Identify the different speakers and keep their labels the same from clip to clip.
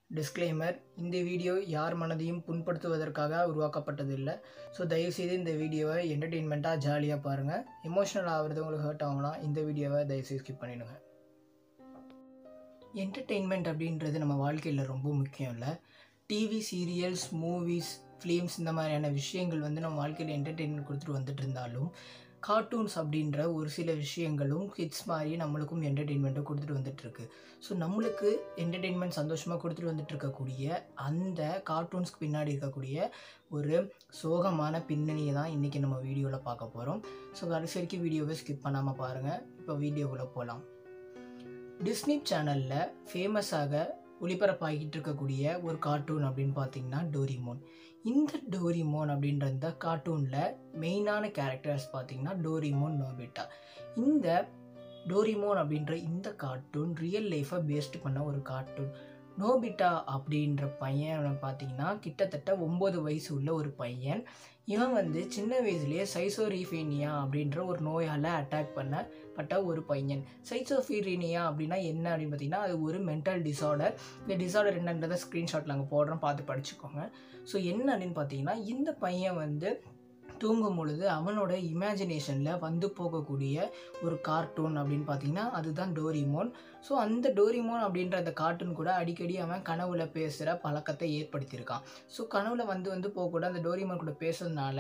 Speaker 1: Disclaimer இந்த video யார் மனதையும் புண்படுத்துவதற்காக உருவாக்கப்பட்டதில்லை. ஸோ தயவுசெய்து இந்த வீடியோவை என்டர்டெயின்மெண்ட்டாக ஜாலியாக பாருங்கள். எமோஷ்னல் ஆகிறது உங்களுக்கு ஹர்ட் ஆகும்னா இந்த வீடியோவை தயவுசெய்து ஸ்கிப் பண்ணிடுங்க. என்டர்டெயின்மெண்ட் அப்படின்றது நம்ம வாழ்க்கையில் ரொம்ப முக்கியம் இல்லை. டிவி சீரியல்ஸ், மூவிஸ், ஃபிலிம்ஸ் இந்த மாதிரியான விஷயங்கள் நம்ம வாழ்க்கையில் என்டர்டெயின்மெண்ட் கொடுத்துட்டு வந்துட்டு இருந்தாலும் கார்ட்டூன்ஸ் அப்படின்ற ஒரு சில விஷயங்களும் கிட்ஸ் மாதிரி நம்மளுக்கும் என்டர்டெயின்மெண்ட்டை கொடுத்துட்டு வந்துட்டுருக்கு. ஸோ நம்மளுக்கு என்டர்டெயின்மெண்ட் சந்தோஷமாக கொடுத்துட்டு வந்துட்டு இருக்கக்கூடிய அந்த கார்ட்டூன்ஸ்க்கு பின்னாடி இருக்கக்கூடிய ஒரு சோகமான பின்னணியை தான் இன்றைக்கி நம்ம வீடியோவில் பார்க்க போகிறோம். ஸோ கடைசி வரைக்கும் வீடியோவை ஸ்கிப் பண்ணாமல் பாருங்கள். இப்போ வீடியோக்குள்ளே போகலாம். டிஸ்னி சேனலில் ஃபேமஸாக ஒளிபரப்பாகிட்டு இருக்கக்கூடிய ஒரு கார்ட்டூன் அப்படின்னு பார்த்தீங்கன்னா டோரிமோன். இந்த டோரிமோன் அப்படின்ற இந்த கார்ட்டூனில் மெயினான கேரக்டர்ஸ் பார்த்திங்கன்னா டோரிமோன், நோபிட்டா. இந்த டோரிமோன் அப்படின்ற இந்த கார்ட்டூன் ரியல் லைஃப்பை பேஸ்டு பண்ண ஒரு கார்ட்டூன். நோபிட்டா அப்படின்ற பையன் பார்த்திங்கன்னா கிட்டத்தட்ட 9 வயசு உள்ள ஒரு பையன். இவன் சின்ன வயசுலேயே சைசோரீஃபேனியா அப்படின்ற ஒரு நோயால் அட்டாக் பண்ணப்பட்ட ஒரு பையன். சைசோஃபீரீனியா அப்படின்னா என்ன அப்படின்னு பார்த்திங்கன்னா அது ஒரு மென்டல் டிஸார்டர். இந்த டிஸார்டர் என்னன்றதை ஸ்க்ரீன்ஷாட்டில் நாங்கள் போடுறோம், பார்த்து படிச்சுக்கோங்க. ஸோ என்ன அப்படின்னு பார்த்தீங்கன்னா இந்த பையன் தூங்கும் பொழுது அவனோட இமேஜினேஷனில் போகக்கூடிய ஒரு கார்ட்டூன் அப்படின்னு பார்த்தீங்கன்னா அதுதான் டோரிமோன். ஸோ அந்த டோரிமோன் அப்படின்ற அந்த கார்ட்டூன் கூட அடிக்கடி அவன் கனவுல பேசுகிற பழக்கத்தை ஏற்படுத்தியிருக்கான். ஸோ கனவுல போகக்கூட அந்த டோரிமோன் கூட பேசுறதுனால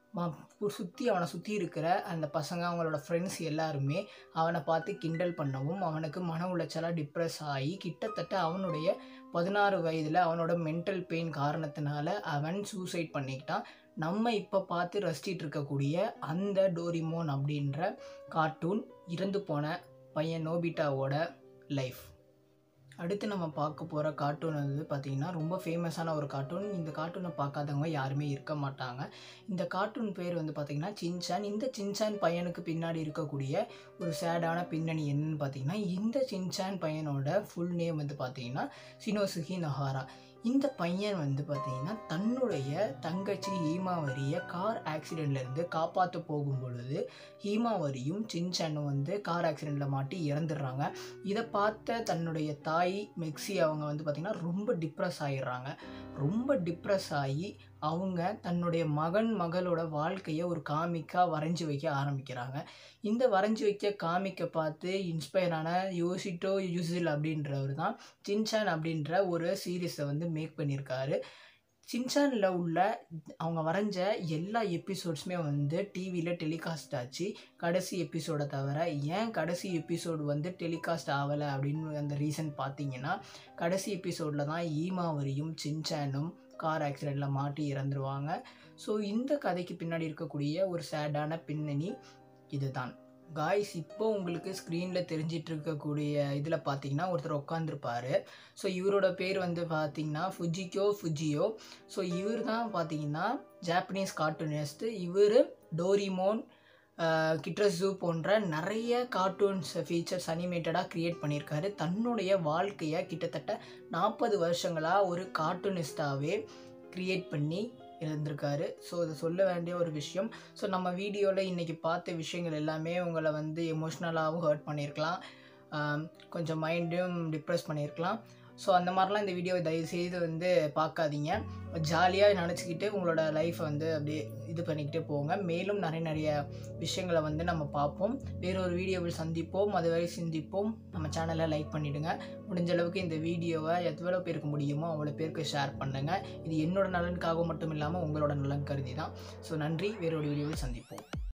Speaker 1: அவனை சுற்றி இருக்கிற அந்த பசங்க, அவங்களோட ஃப்ரெண்ட்ஸ் எல்லாருமே அவனை பார்த்து கிண்டல் பண்ணவும் அவனுக்கு மன உளைச்சலாக டிப்ரெஸ் ஆகி கிட்டத்தட்ட அவனுடைய 16 வயதில் அவனோட மென்டல் பெயின் காரணத்தினால அவன் சூசைட் பண்ணிக்கிட்டான். நம்ம இப்போ பார்த்து ரசிச்சிட்டு இருக்கக்கூடிய அந்த டோரிமோன் அப்படின்ற கார்ட்டூன் இறந்து போன பையன் நோபிட்டாவோட லைஃப். அடுத்து நம்ம பார்க்க போகிற கார்ட்டூன் பார்த்திங்கன்னா ரொம்ப ஃபேமஸான ஒரு கார்ட்டூன். இந்த கார்ட்டூனை பார்க்காதவங்க யாருமே இருக்க மாட்டாங்க. இந்த கார்ட்டூன் பேர் பார்த்திங்கன்னா சின்சான். இந்த சின்சான் பையனுக்கு பின்னாடி இருக்கக்கூடிய ஒரு சேடான பின்னணி என்னன்னு பார்த்திங்கன்னா இந்த சின்சான் பையனோட ஃபுல் நேம் பார்த்திங்கன்னா சினோசுகி நொஹாரா. இந்த பையன் பார்த்திங்கன்னா தன்னுடைய தங்கச்சி ஹீமாவரியை கார் ஆக்சிடெண்ட்லேருந்து காப்பாற்ற போகும் பொழுது ஹீமாவரியும் சின்சானும் கார் ஆக்சிடெண்ட்டில் மாட்டி இறந்துடுறாங்க. இதை பார்த்த தன்னுடைய தாய் மெக்ஸி அவங்க பார்த்திங்கன்னா ரொம்ப டிப்ரெஸ் ஆகிடுறாங்க. ரொம்ப டிப்ரெஸ் ஆகி அவங்க தன்னுடைய மகளோட வாழ்க்கையை ஒரு காமிக்காக வரைஞ்சி வைக்க ஆரம்பிக்கிறாங்க. இந்த வரைஞ்சி வைக்க காமிக்கை பார்த்து இன்ஸ்பயரான யோசிட்டோ யூசில் அப்படின்றவர் தான் சின்சான் அப்படின்ற ஒரு சீரீஸை மேக் பண்ணியிருக்காரு. சின்சானில் உள்ள அவங்க வரைஞ்ச எல்லா எபிசோட்ஸுமே டிவியில் டெலிகாஸ்ட் ஆச்சு, கடைசி எபிசோடை தவிர. ஏன் கடைசி எபிசோடு டெலிகாஸ்ட் ஆகலை அப்படின்னு அந்த ரீசன் பார்த்தீங்கன்னா கடைசி எபிசோடில் தான் ஹீமாவரியும் சின்சானும் கார் ஆக்சிடெண்ட்டில் மாட்டி இறந்துருவாங்க. ஸோ இந்த கதைக்கு பின்னாடி இருக்கக்கூடிய ஒரு சேடான பின்னணி இதுதான். காய்ஸ், இப்போ உங்களுக்கு ஸ்க்ரீனில் தெரிஞ்சிட்டு இருக்கக்கூடிய இதில் பார்த்தீங்கன்னா ஒருத்தர் உட்காந்துருப்பார். ஸோ இவரோட பேர் பார்த்தீங்கன்னா ஃபுஜியோ. ஸோ இவர் தான் பார்த்தீங்கன்னா ஜாப்பனீஸ் கார்ட்டூனிஸ்ட். இவர் டோரிமோன், கிட்ரஸு போன்ற நிறைய கார்ட்டூன்ஸ் ஃபீச்சர்ஸ் அனிமேட்டடாக க்ரியேட் பண்ணியிருக்காரு. தன்னுடைய வாழ்க்கையை கிட்டத்தட்ட 40 வருஷங்களாக ஒரு கார்ட்டூனிஸ்டாகவே க்ரியேட் பண்ணி இருந்திருக்காரு. ஸோ அதை சொல்ல வேண்டிய ஒரு விஷயம். ஸோ நம்ம வீடியோவில் இன்றைக்கி பார்த்த விஷயங்கள் எல்லாமே உங்களை எமோஷ்னலாகவும் ஹர்ட் பண்ணியிருக்கலாம், கொஞ்சம் மைண்டும் டிப்ரெஸ் பண்ணியிருக்கலாம். ஸோ அந்த மாதிரிலாம் இந்த வீடியோவை தயவுசெய்து பார்க்காதீங்க. ஜாலியாக நினச்சிக்கிட்டு உங்களோட லைஃப்பை அப்படியே இது பண்ணிக்கிட்டே போங்க. மேலும் நிறைய விஷயங்களை நம்ம பார்ப்போம். வேறொரு வீடியோவில் சந்திப்போம். அதுவரை சிந்திப்போம். நம்ம சேனலை லைக் பண்ணிவிடுங்க. முடிஞ்ச அளவுக்கு இந்த வீடியோவை எவ்வளோ பேருக்கு முடியுமோ அவ்வளோ பேருக்கு ஷேர் பண்ணுங்கள். இது என்னோட நலனுக்காக மட்டும் இல்லாமல் உங்களோட நலன் கருதி தான். ஸோ நன்றி. வேறொரு வீடியோவில் சந்திப்போம்.